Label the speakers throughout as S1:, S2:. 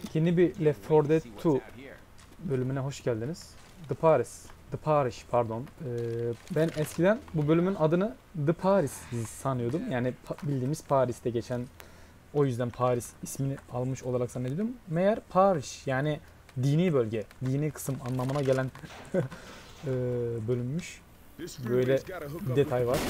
S1: Yeni bir Left 4 Dead 2 bölümüne hoş geldiniz. The Parish pardon. Ben eskiden bu bölümün adını The Paris sanıyordum. Yani bildiğimiz Paris'te geçen, o yüzden Paris ismini almış olarak zannediyordum. Meğer Parish yani dini bölge, dini kısım anlamına gelen bölünmüş. Böyle bir detay var.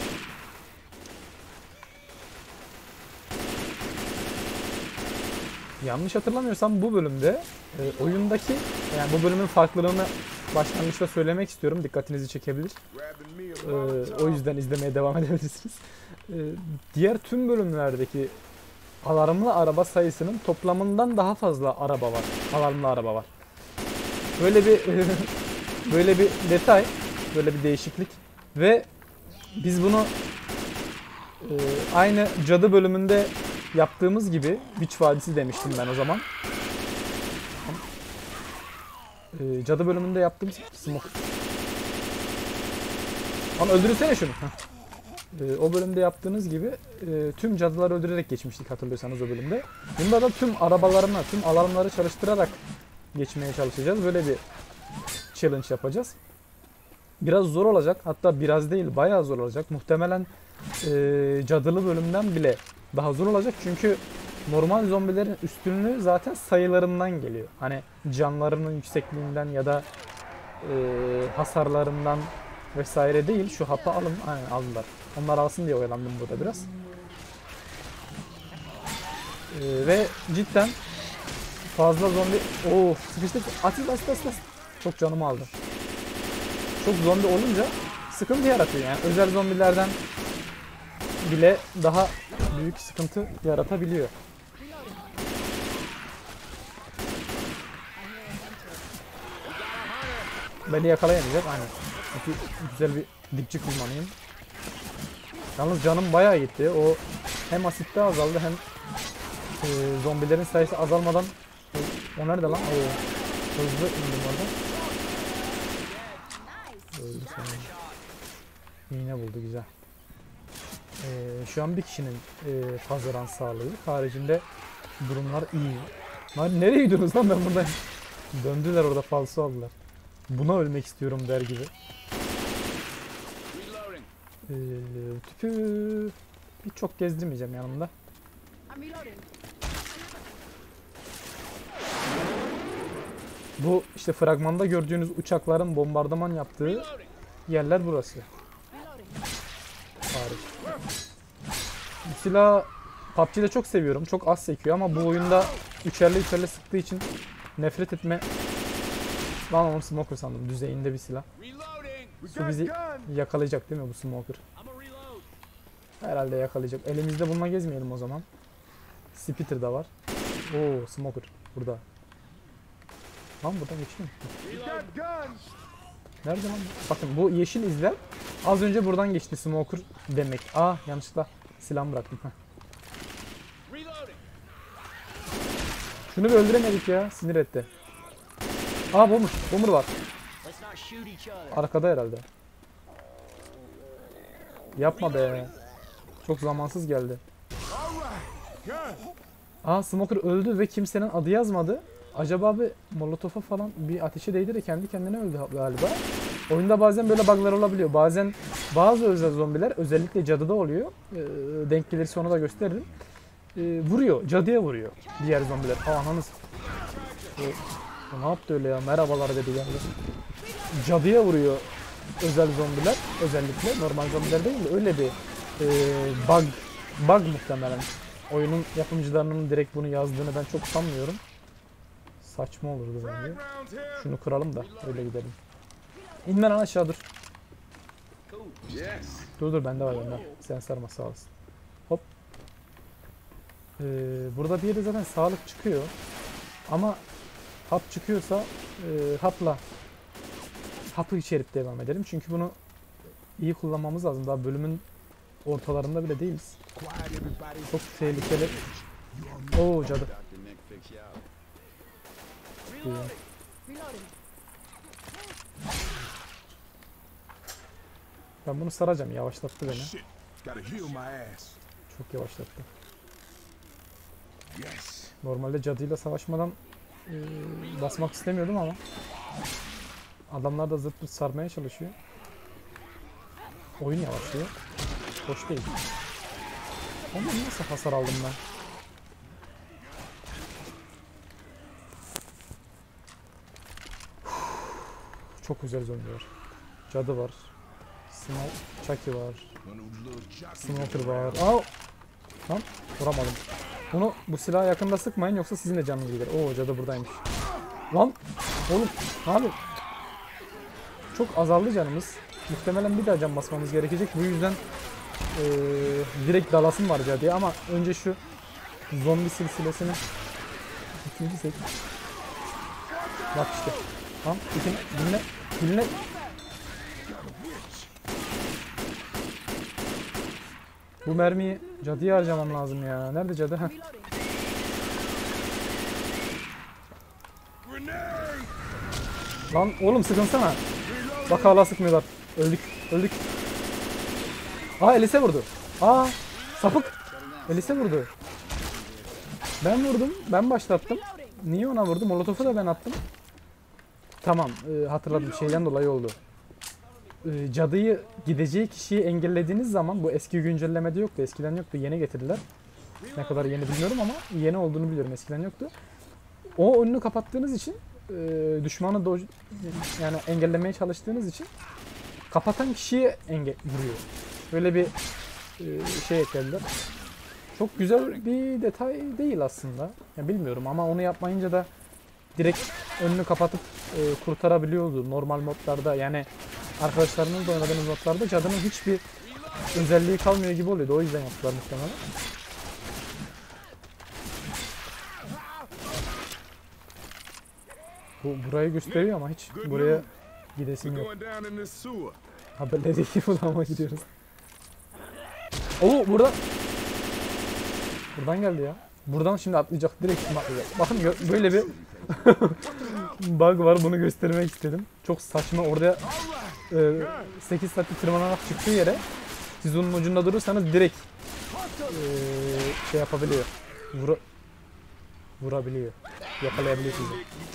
S1: Yanlış hatırlamıyorsam bu bölümde oyundaki, yani bu bölümün farklılığını başlangıçta söylemek istiyorum. Dikkatinizi çekebilir. O yüzden izlemeye devam edebilirsiniz. Diğer tüm bölümlerdeki alarmlı araba sayısının toplamından daha fazla araba var. Alarmlı araba var. Böyle bir böyle bir detay, böyle bir değişiklik ve biz bunu aynı cadı bölümünde yaptığımız gibi, Witch Vadisi demiştim ben o zaman. Cadı bölümünde yaptığımız smoke. Ama öldürürsene şunu. O bölümde yaptığınız gibi tüm cadıları öldürerek geçmiştik, hatırlıyorsanız o bölümde. Bunda da tüm arabalarına, tüm alarmları çalıştırarak geçmeye çalışacağız. Böyle bir challenge yapacağız. Biraz zor olacak. Hatta biraz değil, bayağı zor olacak. Muhtemelen cadılı bölümden bile daha zor olacak. Çünkü normal zombilerin üstünlüğü zaten sayılarından geliyor. Hani canlarının yüksekliğinden ya da hasarlarından vesaire değil. Şu hapı alın. Aynen, aldılar. Onlar alsın diye oyalandım burada biraz. Ve cidden fazla zombi... Oo, sıkıştık. Atıl. Çok canımı aldı. Çok zombi olunca sıkıntı yaratıyor. Yani özel zombilerden bile daha büyük sıkıntı yaratabiliyor. Beni yakalayamayacak. Aynen. Çünkü güzel bir dipçik kullanayım. Yalnız canım bayağı gitti. O hem asitte azaldı hem zombilerin sayısı azalmadan... O nerede lan? Oo. Hızlı indim orada. Öldü sanırım. İğne buldu, güzel. Şu an bir kişinin fazla ran sağlığı. Haricinde durumlar iyi. Lan nereye gidiyorsunuz lan, ben buradayım. Döndüler orada, falso aldılar. Buna ölmek istiyorum der gibi. Tüpü hiç çok gezdirmeyeceğim yanımda. Bu işte fragmanda gördüğünüz uçakların bombardıman yaptığı yerler burası. Harika. Bu silahı PUBG'de çok seviyorum. Çok az sekiyor ama bu oyunda üçerli sıktığı için nefret etme... Lan onu smoker sandım. Düzeyinde bir silah. Su bizi yakalayacak değil mi bu smoker? Herhalde yakalayacak. Elimizde bununla gezmeyelim o zaman. Spitter da var. Oo, smoker burada. Lan buradan geçiyor mu? Nerede lan? Bakın bu yeşil izler az önce buradan geçti, smoker demek. Yanlışlıkla silahımı bıraktım. Şunu bir öldüremedik ya, sinir etti. Boomer var. Arkada herhalde. Yapma be. Çok zamansız geldi. Smoker öldü ve kimsenin adı yazmadı. Acaba bir molotofa falan bir ateşe değdi de kendi kendine öldü galiba. Oyunda bazen böyle bug'lar olabiliyor. Bazen bazı özel zombiler, özellikle cadıda oluyor. Denk gelirse onu da gösteririm. Vuruyor, cadıya vuruyor diğer zombiler. Ananız. Ne yaptı öyle ya? Merhabalar dedi yani. Cadıya vuruyor özel zombiler. Özellikle normal zombiler değil de öyle bir bug muhtemelen. Oyunun yapımcılarının direkt bunu yazdığını ben çok sanmıyorum. Saçma olurdu bence. Şunu kıralım da öyle gidelim. İn lan aşağı, dur. Dur bende var bende. Sen sarma, sağ olasın. Hop. Burada bir yerde zaten sağlık çıkıyor. Ama hap çıkıyorsa hapı içerip devam edelim. Çünkü bunu iyi kullanmamız lazım. Daha bölümün ortalarında bile değiliz. Çok tehlikeli. Oo, cadı. Ben bunu saracağım. Yavaşlattı beni. Çok yavaşlattı. Normalde cadıyla savaşmadan basmak istemiyordum ama adamlar da zırt pırt sarmaya çalışıyor. Oyun yavaşlıyor. Hoş değil. Ama nasıl hasar aldım ben? Çok güzel zombi var. Cadı var. Chucky var. Smoker var. Aa! Lan vuramadım. Bu silaha yakında sıkmayın yoksa sizin de canınız gider. Oo, cadı buradaymış. Lan oğlum abi. Çok azaldı canımız. Muhtemelen bir daha can basmamız gerekecek. Bu yüzden direkt dalasım var cadıya ama önce şu zombi silsilesini bitirirsek. Bak işte. Tamam. Dinle. Bu mermiyi cadıya harcamam lazım ya. Nerede cadı? Heh. Lan oğlum sıkınsana. Bak hala sıkmıyorlar. Öldük. Aa, Elise vurdu. Aa, sapık. Elise vurdu. Ben vurdum. Ben başlattım. Niye ona vurdum? Molotof'u da ben attım. Tamam, hatırladım. Şeyden dolayı oldu. Cadıyı gideceği kişiyi engellediğiniz zaman, bu eski güncellemede yoktu. Eskiden yoktu. Yeni getirdiler. Ne kadar yeni bilmiyorum ama yeni olduğunu biliyorum. Eskiden yoktu. O önünü kapattığınız için düşmanı yani engellemeye çalıştığınız için kapatan kişiye vuruyor. Böyle bir şey eklediler. Çok güzel bir detay değil aslında. Ya bilmiyorum ama onu yapmayınca da direkt önünü kapatıp kurtarabiliyordu normal modlarda. Yani arkadaşlarınızla oynadığınız modlarda cadının hiçbir özelliği kalmıyor gibi oluyordu. O yüzden yaptılar muhtemelen. Burayı gösteriyor ama hiç buraya gidesim yok. Haberleri iyi bulama gidiyoruz. Oo, buradan geldi ya. Buradan şimdi atlayacak. Direkt şimdi atlayacak. Bakın böyle bir bug var. Bunu göstermek istedim. Çok saçma. Orada 8 saatte tırmanarak çıktığı yere siz onun ucunda durursanız direkt şey yapabiliyor. Vurabiliyor. Yakalayabiliyor sizi.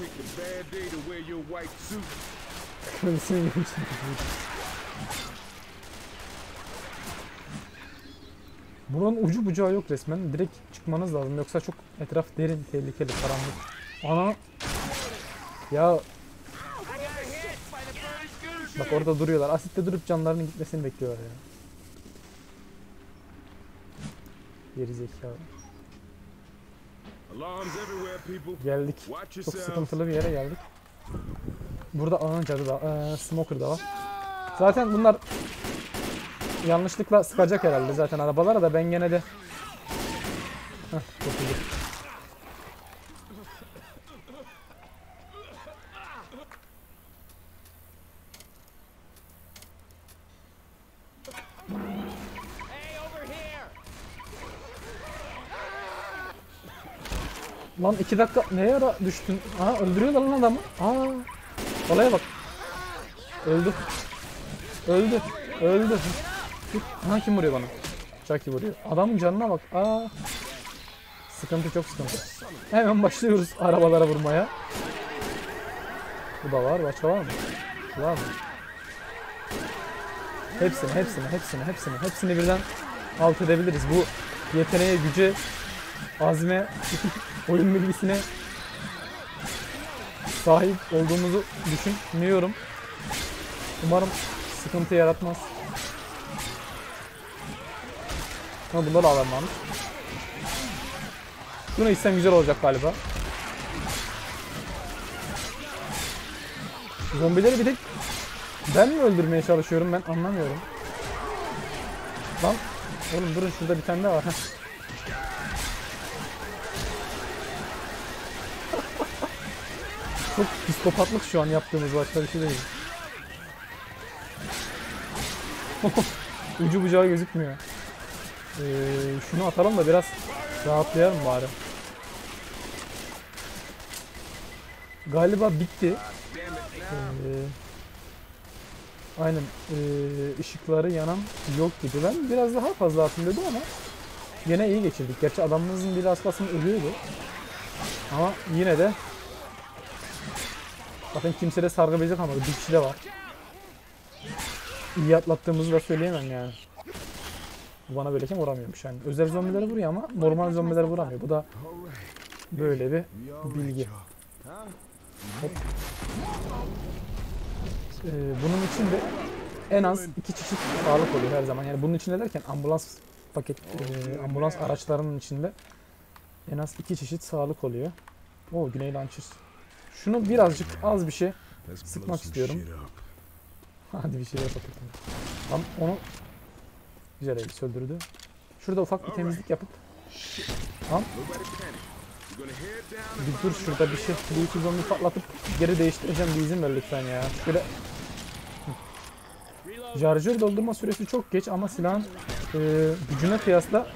S1: Buranın ucu bucağı yok resmen. Direkt çıkmanız lazım. Yoksa çok etraf derin, tehlikeli, karanlık. Ana! Ya! Bak orada duruyorlar. Asitte durup canlarının gitmesini bekliyorlar ya. Geri zekalı. Geldik. Çok sıkıntılı bir yere geldik. Burada cadı da, smoker da var. Zaten bunlar yanlışlıkla sıkacak herhalde zaten arabalara da, ben gene de. Heh, çok iyi. Lan 2 dakika neye ara düştün? Aa, öldürüyorlar lan adamı. Aa, olaya bak. Öldü. Ha, kim vuruyor bana? Chucky vuruyor. Adamın canına bak. Aa. Sıkıntı, çok sıkıntı. Hemen başlıyoruz arabalara vurmaya. Bu da var. Başka var mı? Var mı? Hepsini birden alt edebiliriz. Bu yeteneğe, güce, azme, oyun bilgisine sahip olduğumuzu düşünüyorum. Umarım sıkıntı yaratmaz. Ama bunda da alan varmış. Bunu içsem güzel olacak galiba. Zombileri bir tek ben mi öldürmeye çalışıyorum, ben anlamıyorum. Lan oğlum durun, şurada bir tane daha var. Çok psikopatlık şu an yaptığımız, başka bir şey değil. Ucu bucağı gözükmüyor. Şunu atalım da biraz rahatlayalım bari. Galiba bitti. Aynen, ışıkları yanan yok gibi. Ben biraz daha fazla atayım dedim ama yine iyi geçirdik. Gerçi adamımızın biri aslasın ölüyordu. Ama yine de zaten kimse de sargı bezi kalmadı. Bir kişi de var. İyi atlattığımızı da söyleyemem yani. Bu bana böyleyken vuramıyormuş yani. Özel zombileri vuruyor ama normal zombileri vuramıyor. Bu da böyle bir bilgi. Hop. Bunun için de en az 2 çeşit sağlık oluyor her zaman. Yani bunun içinde derken ambulans araçlarının içinde en az 2 çeşit sağlık oluyor. Oo, Güney Launcher. Şunu birazcık az bir şey sıkmak istiyorum. Hadi bir şeyler yapalım. Tam onu güzel el söndürdü. Şurada ufak bir temizlik yapıp tamam. Bir dur şurada bir şey. Bir iki zombi patlatıp geri değiştireceğim, bir izin ver lütfen ya. Şöyle. Şarjör doldurma süresi çok geç ama silahın gücüne kıyasla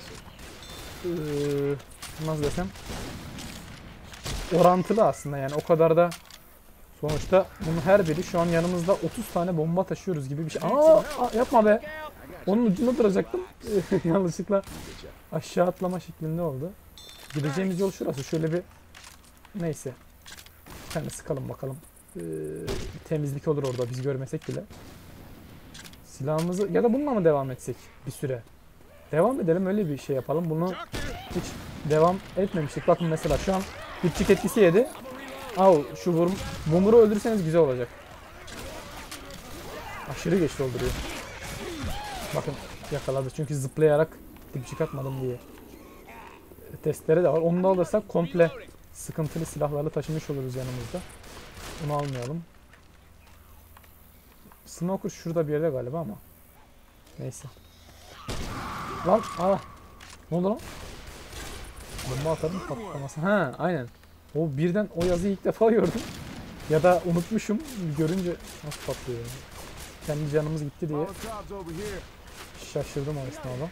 S1: nasıl desem orantılı aslında, yani o kadar da sonuçta bunun her biri şu an yanımızda 30 tane bomba taşıyoruz gibi bir şey. Yapma be. Onun ucunda duracaktım. Yanlışlıkla aşağı atlama şeklinde oldu. Gideceğimiz yol şurası. Şöyle bir neyse. Bir tane sıkalım bakalım. Temizlik olur orada biz görmesek bile. Silahımızı ya da bununla mı devam etsek bir süre? Devam edelim, öyle bir şey yapalım. Bunu hiç devam etmemiştik. Bakın mesela şu an dipçik etkisi yedi. Şu Boomer'ı öldürseniz güzel olacak. Aşırı geç dolduruyor. Bakın yakaladı çünkü zıplayarak dipçik atmadım diye. Testleri de var. Onu da alırsak komple sıkıntılı silahlarla taşımış oluruz yanımızda. Onu almayalım. Smoker şurada bir yerde galiba ama. Neyse. Lan ne oldu lan? Bomba atarım patlaması. Ha aynen. O birden o yazıyı ilk defa gördüm. Ya da unutmuşum. Görünce nasıl patlıyor yani. Kendi canımız gitti diye şaşırdım o esnada.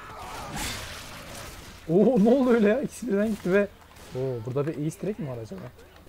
S1: Oo, ne oldu öyle ya? İkisi birden gitti ve burada bir easter egg mi var acaba?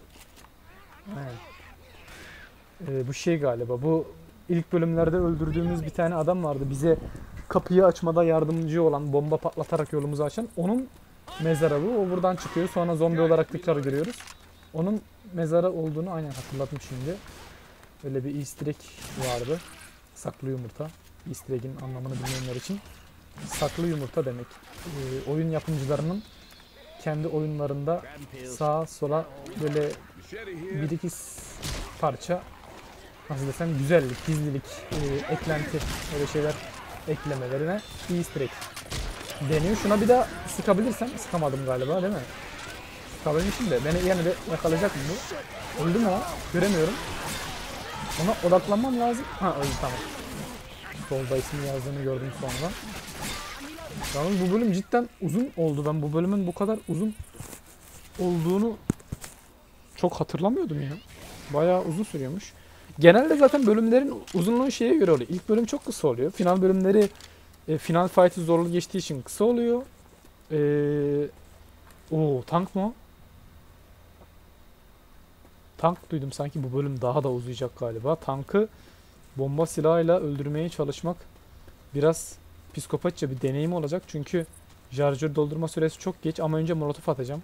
S1: Bu şey galiba. Bu ilk bölümlerde öldürdüğümüz bir tane adam vardı. Bize kapıyı açmada yardımcı olan, bomba patlatarak yolumuzu açan. Onun mezarı bu. O buradan çıkıyor. Sonra zombi olarak tekrar görüyoruz. Onun mezarı olduğunu aynen hatırladım şimdi. Öyle bir easter egg vardı. Saklı yumurta. Easter egg'in anlamını bilmeyenler için. Saklı yumurta demek. Oyun yapımcılarının kendi oyunlarında sağa sola böyle bir iki parça nasıl desem güzellik, gizlilik, eklenti öyle şeyler eklemelerine easter egg deniyor. Şuna bir daha sıkabilirsem, sıkamadım galiba değil mi? Sıkabilmişim de beni yine de yakalayacak mı bu? Öldü mü o? Göremiyorum. Ona odaklanmam lazım. Öldü, tamam. Solda ismini yazdığını gördüm sonra. Yalnız bu bölüm cidden uzun oldu. Ben bu bölümün bu kadar uzun olduğunu çok hatırlamıyordum ya. Bayağı uzun sürüyormuş. Genelde zaten bölümlerin uzunluğu şeye göre oluyor. İlk bölüm çok kısa oluyor. Final bölümleri final fight'ı zorlu geçtiği için kısa oluyor. Tank mı? Tank duydum, sanki bu bölüm daha da uzayacak galiba. Tankı bomba silahıyla öldürmeye çalışmak biraz psikopatça bir deneyim olacak. Çünkü şarjör doldurma süresi çok geç ama önce molotof atacağım.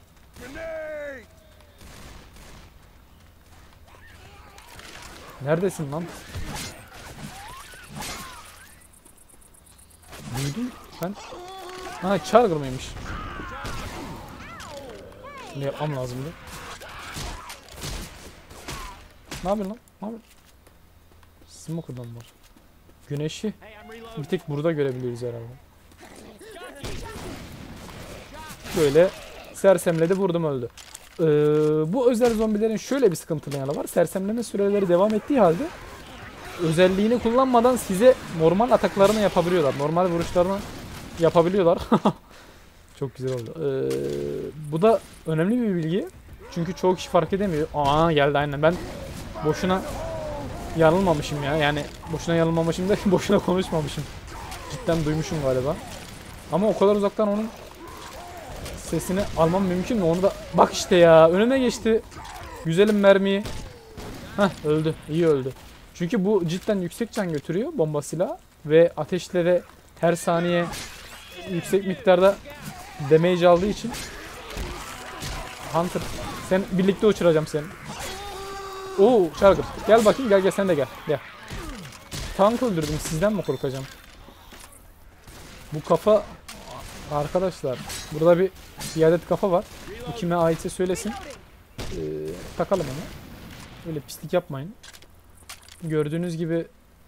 S1: Neredesin lan? Duydum ben. Charger mıymış? Şimdi yapmam lazımdı. Ne yapıyorsun lan? Ne yapıyorsun? Smoker'dan var. Güneşi bir tek burada görebiliyoruz herhalde. Böyle sersemledi, vurdum, öldü. Bu özel zombilerin şöyle bir sıkıntılı yanı var. Sersemleme süreleri devam ettiği halde özelliğini kullanmadan size normal ataklarını yapabiliyorlar. Normal vuruşlarını yapabiliyorlar. Çok güzel oldu. Bu da önemli bir bilgi. Çünkü çoğu kişi fark edemiyor. Geldi aynen. Ben boşuna yanılmamışım ya. Yani boşuna yanılmamışım da boşuna konuşmamışım. Cidden duymuşum galiba. Ama o kadar uzaktan onun sesini almam mümkün mü? Onu da bak işte ya. Önüme geçti. Güzelim mermiyi. Öldü. İyi öldü. Çünkü bu cidden yüksek can götürüyor bomba silahı. Ve ateşlere her saniye yüksek miktarda damage aldığı için. Hunter, sen birlikte uçuracağım seni. Oo, Charger. Gel bakayım, gel sen de gel. Gel. Tank öldürdüm, sizden mi korkacağım? Bu kafa arkadaşlar, burada bir adet kafa var. Bu kime aitse söylesin. Takalım onu. Öyle pislik yapmayın. Gördüğünüz gibi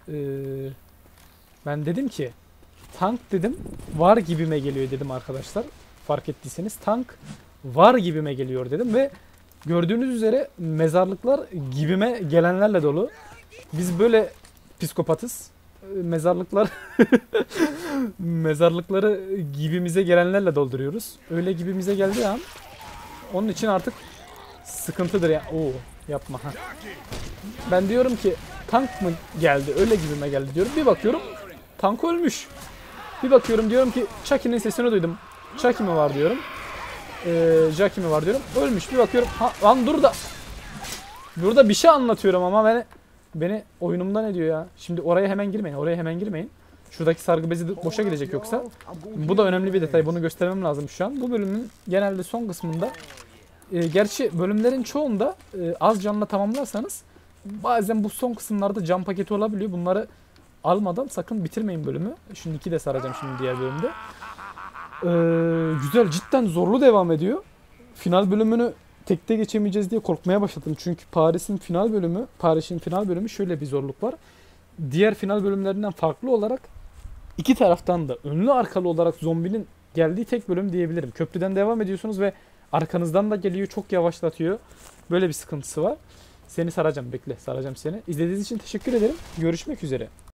S1: ben dedim ki tank dedim, var gibime geliyor dedim arkadaşlar. Fark ettiyseniz tank var gibime geliyor dedim ve gördüğünüz üzere mezarlıklar gibime gelenlerle dolu. Biz böyle psikopatız. Mezarlıklar mezarlıkları gibimize gelenlerle dolduruyoruz. Öyle gibimize geldiği an onun için artık sıkıntıdır ya. Oo, yapma ha. Ben diyorum ki tank mı geldi? Öyle gibime geldi diyorum. Bir bakıyorum tank ölmüş. Bir bakıyorum diyorum ki Chucky'nin sesini duydum. Chucky mi var diyorum. Jackie mi var diyorum. Ölmüş. Bir bakıyorum. Ha, lan dur da. Burada bir şey anlatıyorum ama beni oyunumdan ediyor ya. Şimdi oraya hemen girmeyin. Oraya hemen girmeyin. Şuradaki sargı bezi boşa gidecek yoksa. Bu da önemli bir detay. Bunu göstermem lazım şu an. Bu bölümün genelde son kısmında gerçi bölümlerin çoğunda az canla tamamlarsanız bazen bu son kısımlarda can paketi olabiliyor. Bunları almadan sakın bitirmeyin bölümü. Şimdi 2 de saracağım şimdi diğer bölümde. Güzel, cidden zorlu devam ediyor. Final bölümünü tekte geçemeyeceğiz diye korkmaya başladım. Çünkü Paris'in final bölümü şöyle bir zorluk var. Diğer final bölümlerinden farklı olarak iki taraftan da önlü arkalı olarak zombinin geldiği tek bölüm diyebilirim. Köprüden devam ediyorsunuz ve arkanızdan da geliyor, çok yavaşlatıyor. Böyle bir sıkıntısı var. Seni saracağım, bekle, saracağım seni. İzlediğiniz için teşekkür ederim. Görüşmek üzere.